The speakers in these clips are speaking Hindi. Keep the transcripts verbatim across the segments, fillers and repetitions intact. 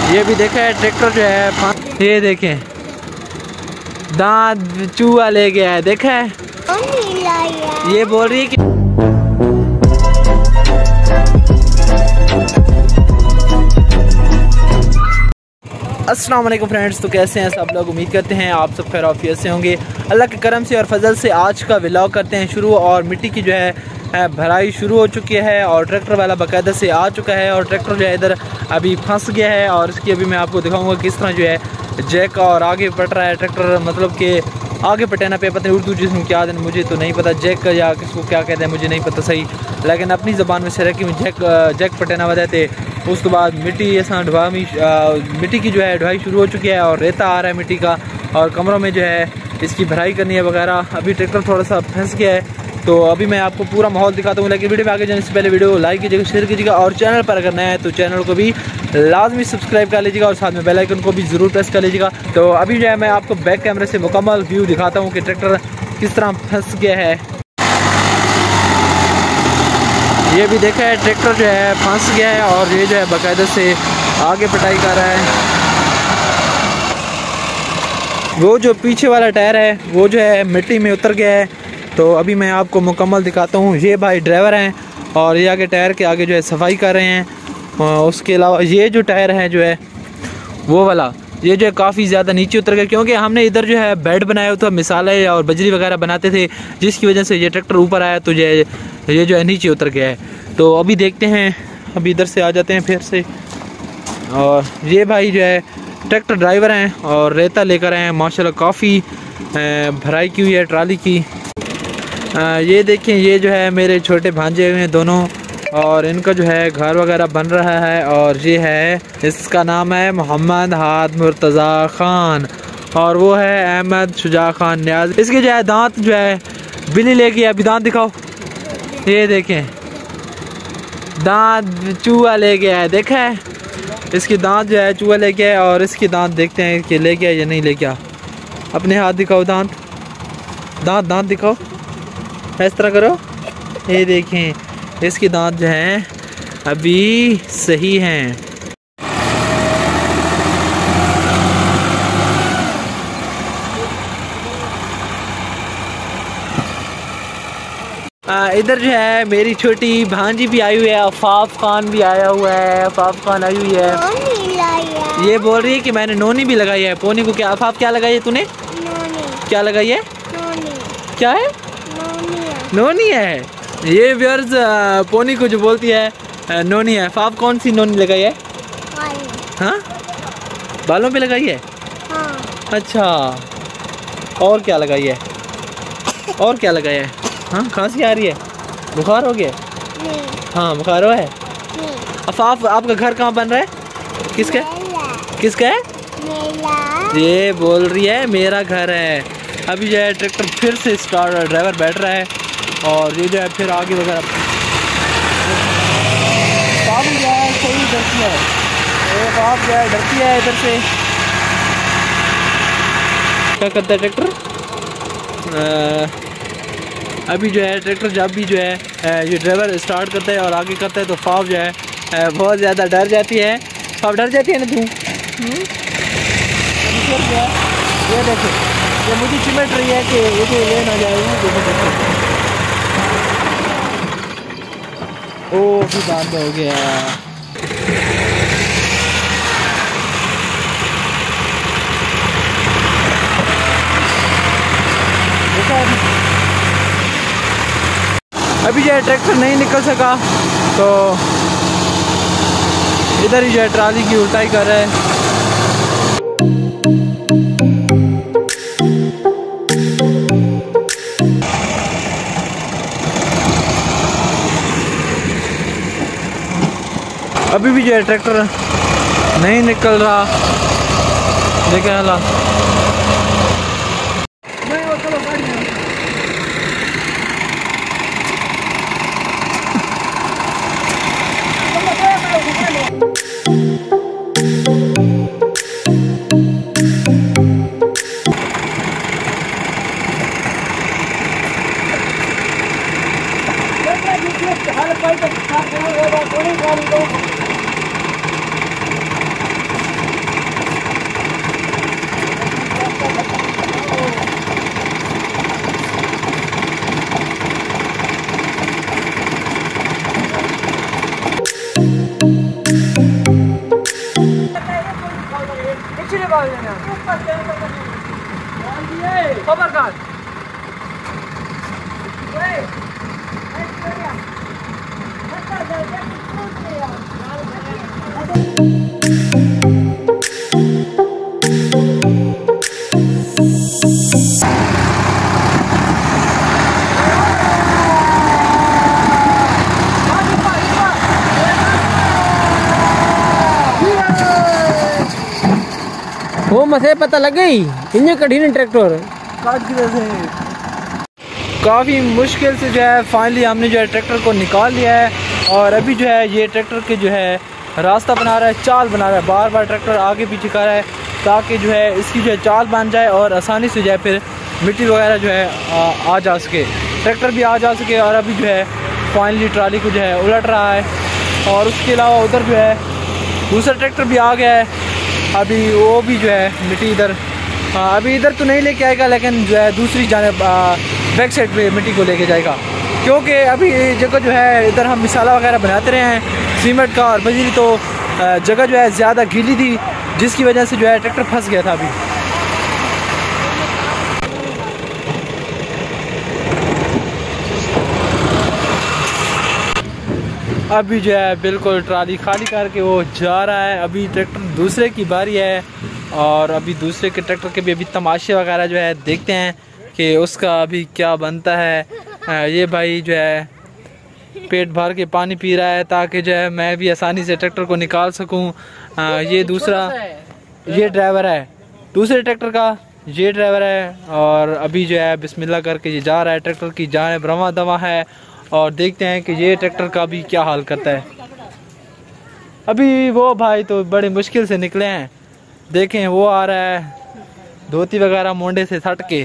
ये भी देखा है ट्रैक्टर जो है, ये देखें दांत चूहा ले गया है, देखा है। ये बोल रही है कि अस्सलाम वालेकुम फ्रेंड्स, तो कैसे हैं सब लोग। उम्मीद करते हैं आप सब खैर आफियत से होंगे। अल्लाह के करम से और फजल से आज का व्लॉग करते हैं शुरू। और मिट्टी की जो है भराई शुरू हो चुकी है और ट्रैक्टर वाला बाकायदा से आ चुका है और ट्रैक्टर जो है इधर अभी फंस गया है। और इसकी अभी मैं आपको दिखाऊंगा किस तरह जो है जैक और आगे पट रहा है ट्रैक्टर, मतलब कि आगे पटाना पे, पता नहीं उर्दू जिसमें क्या दें मुझे तो नहीं पता, जैक या किसको क्या कहते हैं मुझे नहीं पता सही, लेकिन अपनी ज़बान में से रखी हुई जैक जैक पटाना बताते। उस तो बाद मिट्टी ऐसा ढवामी मिट्टी की जो है ढवाई शुरू हो चुकी है और रेता आ रहा है मिट्टी का और कमरों में जो है इसकी भराई करनी है वगैरह। अभी ट्रैक्टर थोड़ा सा फंस गया है तो अभी मैं आपको पूरा माहौल दिखाता हूँ। लेकिन वीडियो में आगे जाने से पहले वीडियो को लाइक कीजिएगा, शेयर कीजिएगा और चैनल पर अगर नया है तो चैनल को भी लाजमी सब्सक्राइब कर लीजिएगा और साथ में बेल आइकन को भी ज़रूर प्रेस कर लीजिएगा। तो अभी जो है मैं आपको बैक कैमरे से मुकम्मल व्यू दिखाता हूँ कि ट्रैक्टर किस तरह फंस गया है। ये भी देखा है ट्रैक्टर जो है फंस गया है और ये जो है बाकायदा से आगे पटाई कर रहा है। वो जो पीछे वाला टायर है वो जो है मिट्टी में उतर गया है। तो अभी मैं आपको मुकम्मल दिखाता हूँ। ये भाई ड्राइवर हैं और ये आगे टायर के आगे जो है सफाई कर रहे हैं। उसके अलावा ये जो टायर है जो है वो वाला ये जो है काफ़ी ज़्यादा नीचे उतर गया, क्योंकि हमने इधर जो है बेड बनाया हुआ था, मिसाले और बजरी वगैरह बनाते थे, जिसकी वजह से ये ट्रैक्टर ऊपर आया तो ये ये जो है नीचे उतर गया है। तो अभी देखते हैं, अभी इधर से आ जाते हैं फिर से। और ये भाई जो है ट्रैक्टर ड्राइवर हैं और रेता लेकर आए हैं, माशाल्लाह काफ़ी भराई की हुई है ट्राली की। आ, ये देखें ये जो है मेरे छोटे भांजे हुए हैं दोनों और इनका जो है घर वगैरह बन रहा है। और ये है, इसका नाम है मोहम्मद हाद मुर्तज़ा ख़ान और वो है अहमद शुजा खान न्याज। इसके जो है दांत जो है बिल्ली लेके, अभी दांत दिखाओ, ये देखें दांत चूहा ले गया है, देखा है। इसकी दांत जो है चूहा ले गया है और इसकी दांत देखते हैं कि ले गया या नहीं ले गया। अपने हाथ दिखाओ, दांत दांत दांत दिखाओ, इस तरह करो, ये देखें इसकी दांत जो हैं अभी सही हैं। इधर जो है मेरी छोटी भांजी भी आई हुई है, अफाफ खान भी आया हुआ है, अफाफ खान आई हुई है। ये बोल रही है कि मैंने नोनी भी लगाई है। पोनी को क्या अफाफ क्या लगाई है तूने? नोनी। क्या लगाई है? नोनी। क्या है? नोनी है। ये व्यूअर्स पोनी को जो बोलती है नोनी है। फाफ कौन सी नोनी लगाई है? हाँ, बालों पे लगाई है। हाँ। अच्छा, और क्या लगाई है? और क्या लगाया है? हाँ, खांसी आ रही है, बुखार हो गया? नहीं। हाँ, बुखार हो है। अफाफ आपका घर कहाँ बन रहा है? किसका किसका है? मेरा। ये बोल रही है मेरा घर है। अभी जो है ट्रैक्टर फिर से स्टार्ट, ड्राइवर बैठ रहा है और ये जो है फिर आगे वगैरह पाप जो है सही डरती है, ये पाप जो है डरती है इधर से। क्या करता है ट्रैक्टर? अभी जो है ट्रैक्टर जब भी जो है ये ड्राइवर स्टार्ट करता है और आगे करता है तो फाफ जो है बहुत ज़्यादा डर जाती है। फाफ डर जाती है ना तू? ये देखो ये मुझे चिमट रही है कि ये ले ना जाएगी। ओ भी दांत हो गया। अभी जो है ट्रैक्टर नहीं निकल सका तो इधर ही जो है ट्राली की उल्टाई कर रहा है। अभी भी जो है ट्रैक्टर नहीं निकल रहा, देखें हालात। वो मसे पता लग गई इन्हें कढ़ी ने ट्रैक्टर काफ़ी मुश्किल से जो है फाइनली हमने जो है ट्रैक्टर को निकाल लिया है। और अभी जो है ये ट्रैक्टर के जो है रास्ता बना रहा है, चाल बना रहा है, बार बार ट्रैक्टर आगे पीछे कर रहा है ताकि जो है इसकी जो है चाल बन जाए और आसानी से जो है फिर मिट्टी वगैरह जो है आ, आ जा सके, ट्रैक्टर भी आ जा सके। और अभी जो है फाइनली ट्राली को जो है उलट रहा है। और उसके अलावा उधर जो है दूसरा ट्रैक्टर भी आ गया है, अभी वो भी जो है मिट्टी इधर अभी इधर तो नहीं लेके आएगा, लेकिन जो है दूसरी जानिब बैक साइड पे मिट्टी को लेके जाएगा। क्योंकि अभी जगह जो है इधर हम मसाला वगैरह बनाते रहे हैं सीमेंट का और बजरी, तो जगह जो है ज़्यादा गीली थी जिसकी वजह से जो है ट्रैक्टर फंस गया था। अभी अभी जो है बिल्कुल ट्राली खाली करके वो जा रहा है। अभी ट्रैक्टर दूसरे की बारी है और अभी दूसरे के ट्रैक्टर के भी अभी तमाशे वगैरह जो है देखते हैं कि उसका अभी क्या बनता है। ये भाई जो है पेट भर के पानी पी रहा है ताकि जो है मैं भी आसानी से ट्रैक्टर को निकाल सकूं। ये दूसरा ये ड्राइवर है दूसरे ट्रैक्टर का, ये ड्राइवर है। और अभी जो है बिस्मिल्लाह करके ये जा रहा है, ट्रैक्टर की जानिब रवां दवा है। और देखते हैं कि ये ट्रैक्टर का भी क्या हाल करता है। अभी वो भाई तो बड़े मुश्किल से निकले हैं, देखें वो आ रहा है धोती वगैरह मोंडे से सट के।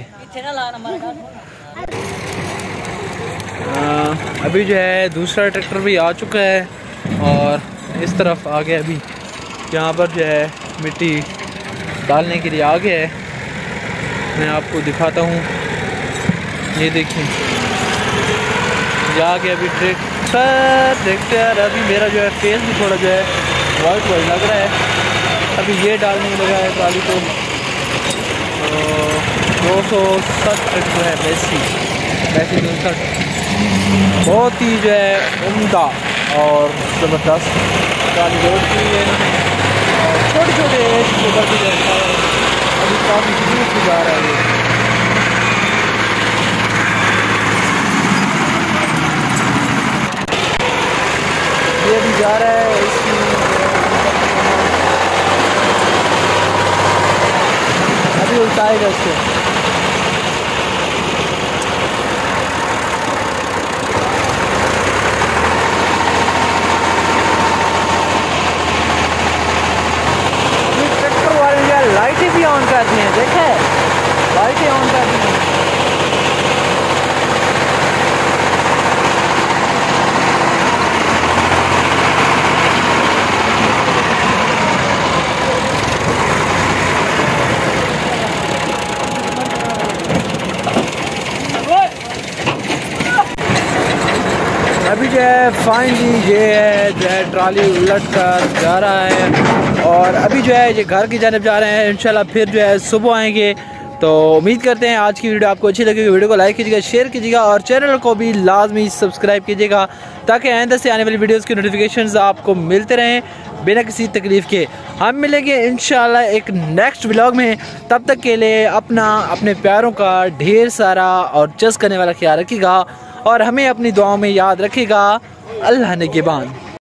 आ, अभी जो है दूसरा ट्रैक्टर भी आ चुका है और इस तरफ आ गया, अभी यहाँ पर जो है मिट्टी डालने के लिए आ गया है। मैं आपको दिखाता हूँ, ये देखें जा के अभी ट्रैक्टर ट्रैक्टर अभी मेरा जो है फेस भी थोड़ा जो है वाइट वाइट लग रहा है। अभी ये डालने लगा है ट्राली को। दो सौ सठ ट्रैक्टर है वैसी वैसी उनसठ, बहुत ही जो है उम्दा और ज़बरदस्त ट्राली रोड की है। और छोटे छोटे ऊपर भी रहता है, अभी काफ़ी दूर से जा रहा है। ये भी जा रहा है इसकी अभी उल्टाएगा इसको। अभी ट्रैक्टर वाले जो है लाइटें भी ऑन कर दी हैं, देखे लाइटें ऑन कर दी हैं। अभी जो है फाइनली ये है जो है ट्राली उलट कर जा रहा है और अभी जो है ये घर की जानिब जा रहे हैं। इंशाल्लाह फिर जो है सुबह आएंगे। तो उम्मीद करते हैं आज की वीडियो आपको अच्छी लगेगी। वीडियो को लाइक कीजिएगा, शेयर कीजिएगा और चैनल को भी लाजमी सब्सक्राइब कीजिएगा ताकि आइंदा से आने वाली वीडियोज़ की नोटिफिकेशंस आपको मिलते रहें बिना किसी तकलीफ़ के। हम मिलेंगे इंशाल्लाह एक नेक्स्ट व्लॉग में, तब तक के लिए अपना अपने प्यारों का ढेर सारा और जज़्ब करने वाला ख्याल रखिएगा और हमें अपनी दुआओं में याद रखिएगा। अल्लाह निगहबान।